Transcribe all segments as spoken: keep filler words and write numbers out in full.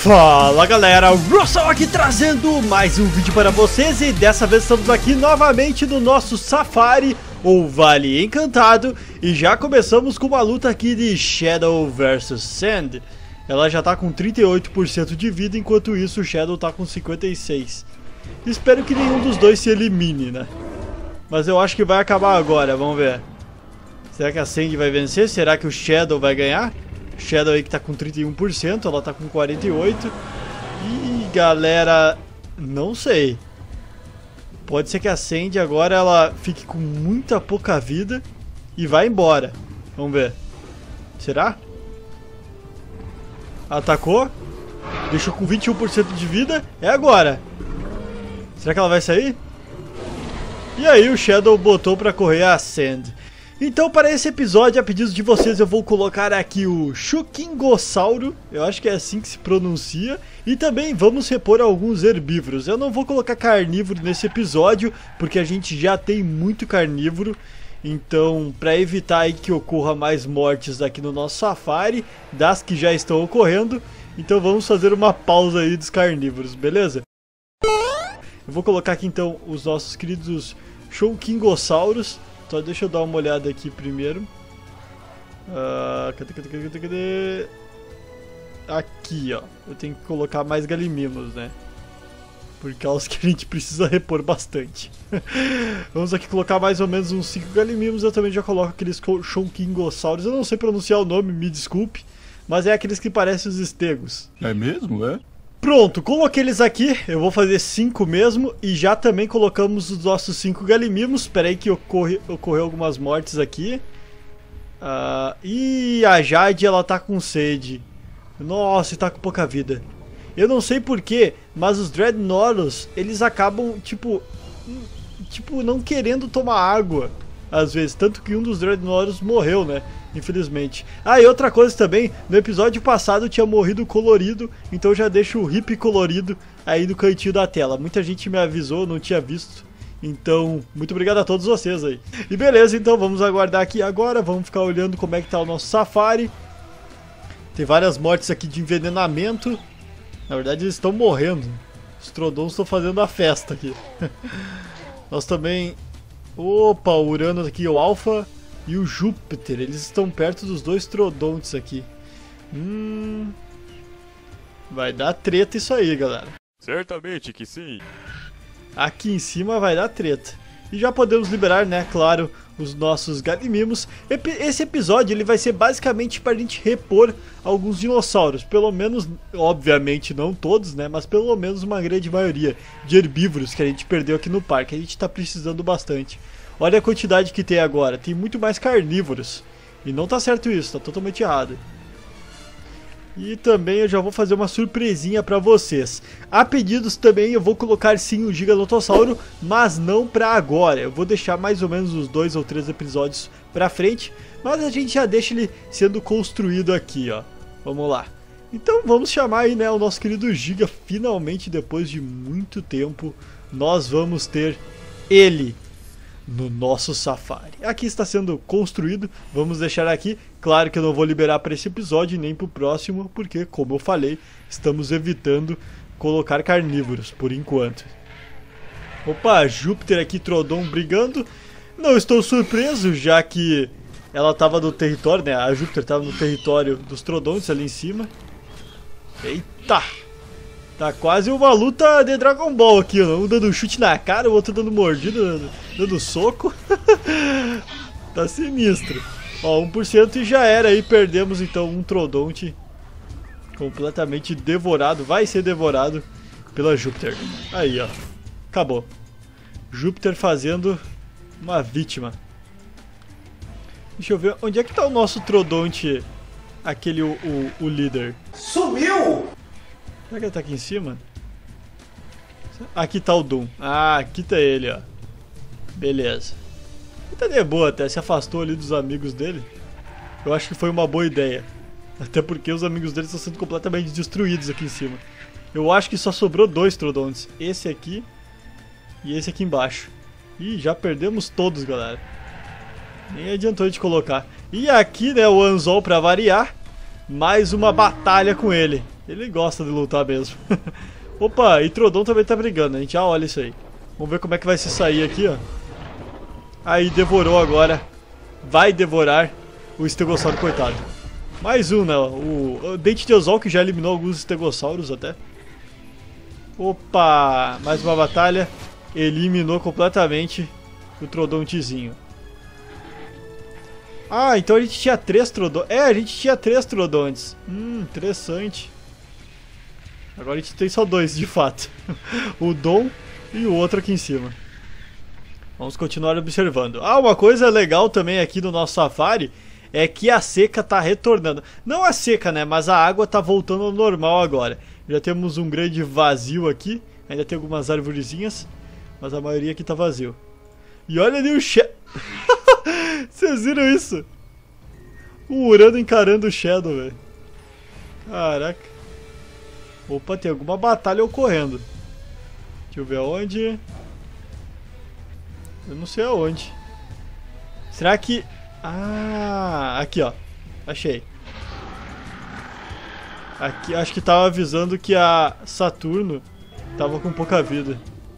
Fala galera, o Russell aqui trazendo mais um vídeo para vocês e dessa vez estamos aqui novamente no nosso Safari, ou Vale Encantado, e já começamos com uma luta aqui de Shadow versus Sand. Ela já tá com trinta e oito por cento de vida, enquanto isso o Shadow tá com cinquenta e seis por cento. Espero que nenhum dos dois se elimine, né? Mas eu acho que vai acabar agora, vamos ver. Será que a Sand vai vencer? Será que o Shadow vai ganhar? Shadow aí que tá com trinta e um por cento, ela tá com quarenta e oito por cento. E galera, não sei. Pode ser que a Sand agora ela fique com muita pouca vida e vai embora. Vamos ver. Será? Atacou. Deixou com vinte e um por cento de vida. É agora. Será que ela vai sair? E aí o Shadow botou pra correr a Sand. Então para esse episódio, a pedido de vocês, eu vou colocar aqui o Shukingossauro, eu acho que é assim que se pronuncia, e também vamos repor alguns herbívoros. Eu não vou colocar carnívoro nesse episódio, porque a gente já tem muito carnívoro, então para evitar aí que ocorra mais mortes aqui no nosso safari, das que já estão ocorrendo, então vamos fazer uma pausa aí dos carnívoros, beleza? Eu vou colocar aqui então os nossos queridos Shukingossauros. Só deixa eu dar uma olhada aqui primeiro. Uh, cadê, cadê, cadê, cadê, cadê? Aqui, ó. Eu tenho que colocar mais galimimos, né? Por causa que a gente precisa repor bastante. Vamos aqui colocar mais ou menos uns cinco galimimos. Eu também já coloco aqueles Shukingosauros. Eu não sei pronunciar o nome, me desculpe. Mas é aqueles que parecem os estegos. É mesmo, é? Pronto, coloquei eles aqui, eu vou fazer cinco mesmo, e já também colocamos os nossos cinco galimimos. Espera aí que ocorre, ocorreu algumas mortes aqui. Uh, e a Jade, ela tá com sede. Nossa, tá com pouca vida. Eu não sei porquê, mas os Dreadnoughts, eles acabam, tipo, tipo, não querendo tomar água, às vezes. Tanto que um dos Dreadnoughts morreu, né? Infelizmente. Ah, e outra coisa também, no episódio passado tinha morrido colorido, então eu já deixo o hippie colorido aí no cantinho da tela. Muita gente me avisou, não tinha visto, então muito obrigado a todos vocês aí. E beleza, então vamos aguardar aqui agora, vamos ficar olhando como é que tá o nosso safari. Tem várias mortes aqui de envenenamento, na verdade eles estão morrendo, os Troodons estão fazendo a festa aqui. Nós também... Opa, o Uranus aqui, o Alpha... E o Júpiter, eles estão perto dos dois Troodontes aqui. Hum... Vai dar treta isso aí, galera. Certamente que sim. Aqui em cima vai dar treta. E já podemos liberar, né, claro, os nossos galimimos. Esse episódio ele vai ser basicamente para a gente repor alguns dinossauros. Pelo menos, obviamente não todos, né, mas pelo menos uma grande maioria de herbívoros que a gente perdeu aqui no parque. A gente está precisando bastante. Olha a quantidade que tem agora, tem muito mais carnívoros. E não tá certo isso, tá totalmente errado. E também eu já vou fazer uma surpresinha pra vocês. A pedidos também eu vou colocar sim o Giganotossauro, mas não pra agora. Eu vou deixar mais ou menos uns dois ou três episódios pra frente, mas a gente já deixa ele sendo construído aqui, ó. Vamos lá. Então vamos chamar aí, né, o nosso querido Giga. Finalmente, depois de muito tempo, nós vamos ter ele no nosso safari. Aqui está sendo construído, vamos deixar aqui. Claro que eu não vou liberar para esse episódio nem para o próximo, porque como eu falei, estamos evitando colocar carnívoros por enquanto. Opa, Júpiter aqui, Troodon brigando. Não estou surpreso, já que ela estava no território, né? A Júpiter estava no território dos Troodontes ali em cima. Eita! Tá quase uma luta de Dragon Ball aqui, um dando um chute na cara, o outro dando mordida, dando, dando soco. Tá sinistro. Ó, um por cento e já era aí, perdemos então um Troodonte completamente devorado, vai ser devorado pela Júpiter. Aí, ó, acabou. Júpiter fazendo uma vítima. Deixa eu ver, onde é que tá o nosso Troodonte, aquele, o, o, o líder? Sumiu! Será que ele tá aqui em cima? Aqui tá o Doom. Ah, aqui tá ele, ó. Beleza. Ele tá de boa até, se afastou ali dos amigos dele. Eu acho que foi uma boa ideia. Até porque os amigos dele estão sendo completamente destruídos aqui em cima. Eu acho que só sobrou dois Troodontes. Esse aqui e esse aqui embaixo. Ih, já perdemos todos, galera. Nem adiantou de colocar. E aqui, né, o Anzol pra variar. Mais uma batalha com ele. Ele gosta de lutar mesmo. Opa, e Trodon também tá brigando, a gente já olha isso aí. Vamos ver como é que vai se sair aqui, ó. Aí, devorou agora. Vai devorar o estegossauro, coitado. Mais um, né? O, o Dente de Anzol, que já eliminou alguns estegossauros até. Opa, mais uma batalha. Eliminou completamente o Trodontezinho. Ah, então a gente tinha três Trodontes. É, a gente tinha três Trodontes. Hum, interessante. Agora a gente tem só dois, de fato. O Dom e o outro aqui em cima. Vamos continuar observando. Ah, uma coisa legal também aqui no nosso safari é que a seca tá retornando. Não a seca, né? Mas a água tá voltando ao normal agora. Já temos um grande vazio aqui. Ainda tem algumas arvorezinhas, mas a maioria aqui tá vazio. E olha ali o Shadow. Vocês viram isso? O Urano encarando o Shadow, velho. Caraca. Opa, tem alguma batalha ocorrendo. Deixa eu ver aonde. Eu não sei aonde. Será que... Ah, aqui ó. Achei. Aqui, acho que tava avisando que a Saturno tava com pouca vida.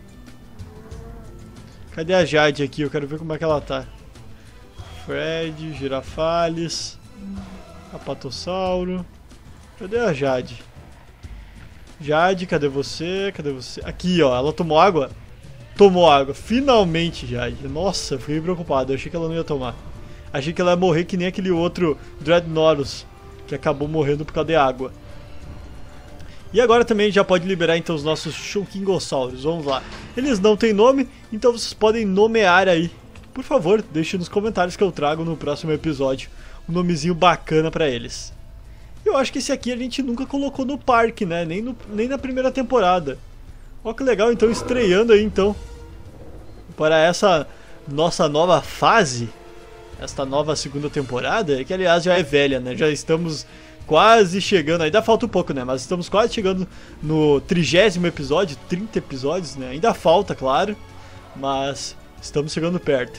Cadê a Jade aqui? Eu quero ver como é que ela tá. Fred, Girafales, Apatossauro. Cadê a Jade? Jade, cadê você? Cadê você? Aqui, ó. Ela tomou água? Tomou água. Finalmente, Jade. Nossa, eu fiquei preocupado. Eu achei que ela não ia tomar. Achei que ela ia morrer que nem aquele outro Dreadnoughtus, que acabou morrendo por causa de água. E agora também já pode liberar então os nossos Shulkingossauros. Vamos lá. Eles não têm nome, então vocês podem nomear aí. Por favor, deixe nos comentários que eu trago no próximo episódio um nomezinho bacana pra eles. Eu acho que esse aqui a gente nunca colocou no parque, né? Nem, no, nem na primeira temporada. Olha que legal, então, estreando aí então para essa nossa nova fase, esta nova segunda temporada, que aliás já é velha, né? Já estamos quase chegando, ainda falta um pouco, né? Mas estamos quase chegando no trigésimo episódio, trinta episódios, né? Ainda falta, claro, mas estamos chegando perto.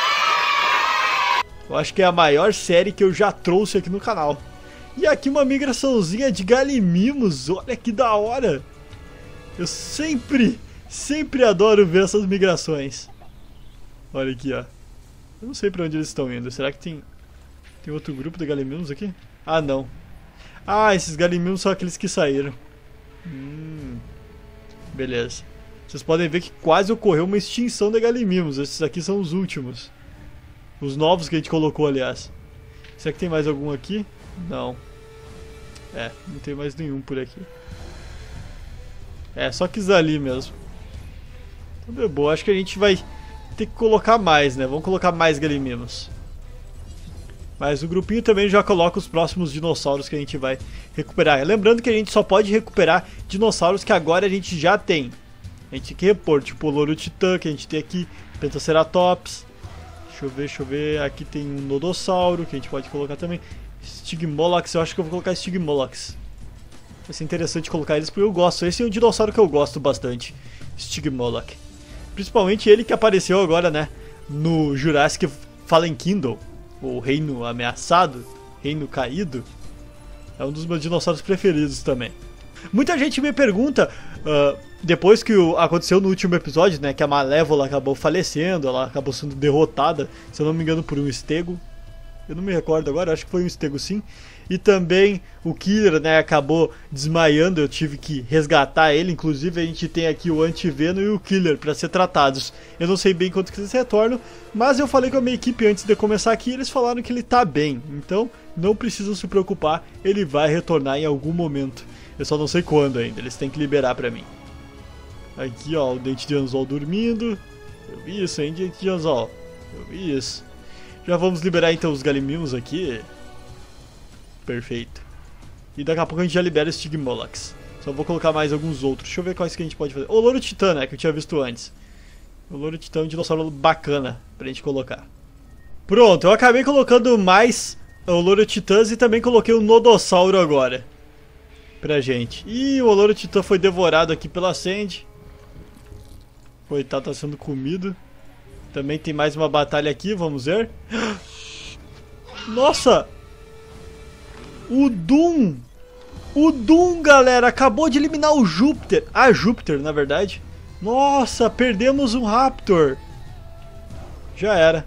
Eu acho que é a maior série que eu já trouxe aqui no canal. E aqui uma migraçãozinha de Galimimos, olha que da hora! Eu sempre, sempre adoro ver essas migrações. Olha aqui, ó. Eu não sei pra onde eles estão indo. Será que tem, tem outro grupo de Galimimos aqui? Ah, não. Ah, esses Galimimos são aqueles que saíram. Hum, beleza. Vocês podem ver que quase ocorreu uma extinção de Galimimos. Esses aqui são os últimos. Os novos que a gente colocou, aliás. Será que tem mais algum aqui? Não. É, não tem mais nenhum por aqui. É, só quis ali mesmo. Então, boa, acho que a gente vai ter que colocar mais, né? Vamos colocar mais Galimimos. Mas o grupinho também já coloca os próximos dinossauros que a gente vai recuperar. Lembrando que a gente só pode recuperar dinossauros que agora a gente já tem. A gente tem que repor, tipo o Lorotitã que a gente tem aqui, Pentaceratops. Deixa eu ver, deixa eu ver. Aqui tem um Nodossauro que a gente pode colocar também. Stygmoloch, eu acho que eu vou colocar Stygmoloch. Vai ser interessante colocar eles porque eu gosto. Esse é um dinossauro que eu gosto bastante. Stygmoloch. Principalmente ele que apareceu agora, né? No Jurassic Fallen Kingdom. O Reino Ameaçado. Reino Caído. É um dos meus dinossauros preferidos também. Muita gente me pergunta, uh, depois que o, aconteceu no último episódio, né? Que a Malévola acabou falecendo. Ela acabou sendo derrotada, se eu não me engano, por um estego. Eu não me recordo agora, acho que foi um estego sim. E também o Killer, né, acabou desmaiando, eu tive que resgatar ele. Inclusive a gente tem aqui o Antiveno e o Killer para ser tratados. Eu não sei bem quanto que eles retornam, mas eu falei com a minha equipe antes de começar aqui e eles falaram que ele tá bem. Então não precisam se preocupar, ele vai retornar em algum momento. Eu só não sei quando ainda, eles têm que liberar pra mim. Aqui ó, o Dente de Anzol dormindo. Eu vi isso, hein, Dente de Anzol. Eu vi isso. Já vamos liberar então os Galimimos aqui. Perfeito. E daqui a pouco a gente já libera os Stygmolochs. Só vou colocar mais alguns outros. Deixa eu ver quais que a gente pode fazer. O Lorotitã, né, que eu tinha visto antes. O Lorotitã é um dinossauro bacana pra gente colocar. Pronto, eu acabei colocando mais o Lorotitãs e também coloquei o Nodossauro agora pra gente. E o Lorotitã foi devorado aqui pela Sandy. Coitado, tá sendo comido. Também tem mais uma batalha aqui, vamos ver. Nossa! O Doom! O Doom, galera, acabou de eliminar o Júpiter. Ah, Júpiter, na verdade. Nossa, perdemos um Raptor. Já era.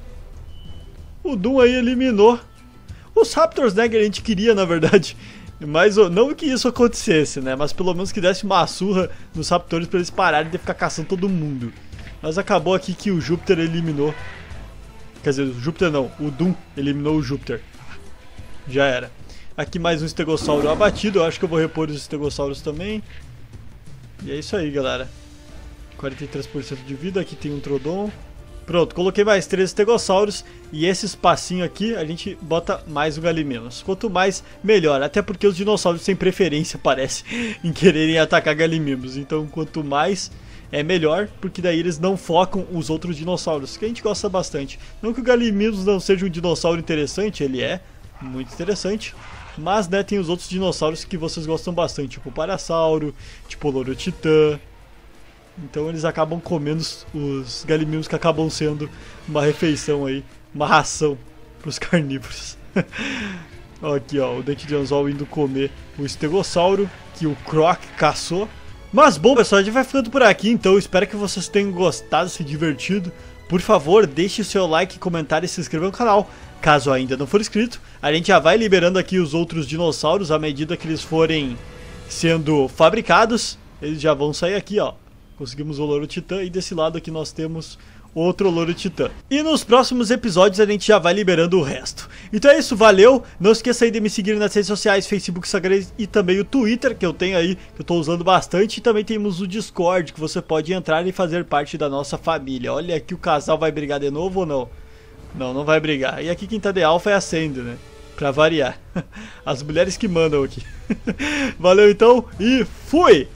O Doom aí eliminou os Raptors, né, que a gente queria, na verdade. Mas não que isso acontecesse, né, mas pelo menos que desse uma surra nos Raptors pra eles pararem de ficar caçando todo mundo. Mas acabou aqui que o Júpiter eliminou. Quer dizer, o Júpiter não, o Doom eliminou o Júpiter. Já era. Aqui mais um estegossauro abatido, eu acho que eu vou repor os estegossauros também. E é isso aí, galera. quarenta e três por cento de vida, aqui tem um Troodon. Pronto, coloquei mais três estegossauros. E esse espacinho aqui, a gente bota mais um Galimenos. Quanto mais, melhor. Até porque os dinossauros têm preferência, parece, em quererem atacar Galimenos. Então, quanto mais, é melhor. Porque daí eles não focam os outros dinossauros, que a gente gosta bastante. Não que o Galimenos não seja um dinossauro interessante, ele é muito interessante. Mas, né, tem os outros dinossauros que vocês gostam bastante, tipo o Parasauro, tipo o Lorotitã. Então eles acabam comendo os, os Galimenos, que acabam sendo uma refeição aí, uma ração para os carnívoros. Aqui, ó, o Dente de Anzol indo comer o estegossauro que o Croc caçou. Mas bom, pessoal, a gente vai ficando por aqui, então espero que vocês tenham gostado, se divertido. Por favor, deixe o seu like, comentário e se inscreva no canal, caso ainda não for inscrito. A gente já vai liberando aqui os outros dinossauros à medida que eles forem sendo fabricados. Eles já vão sair aqui, ó. Conseguimos o Lorotitã e desse lado aqui nós temos outro Lorotitã. E nos próximos episódios a gente já vai liberando o resto. Então é isso, valeu! Não esqueça aí de me seguir nas redes sociais, Facebook, Instagram e também o Twitter, que eu tenho aí, que eu tô usando bastante. E também temos o Discord, que você pode entrar e fazer parte da nossa família. Olha aqui, o casal vai brigar de novo ou não? Não, não vai brigar. E aqui quem tá de alfa é a Sandy, né? Pra variar. As mulheres que mandam aqui. Valeu então e fui!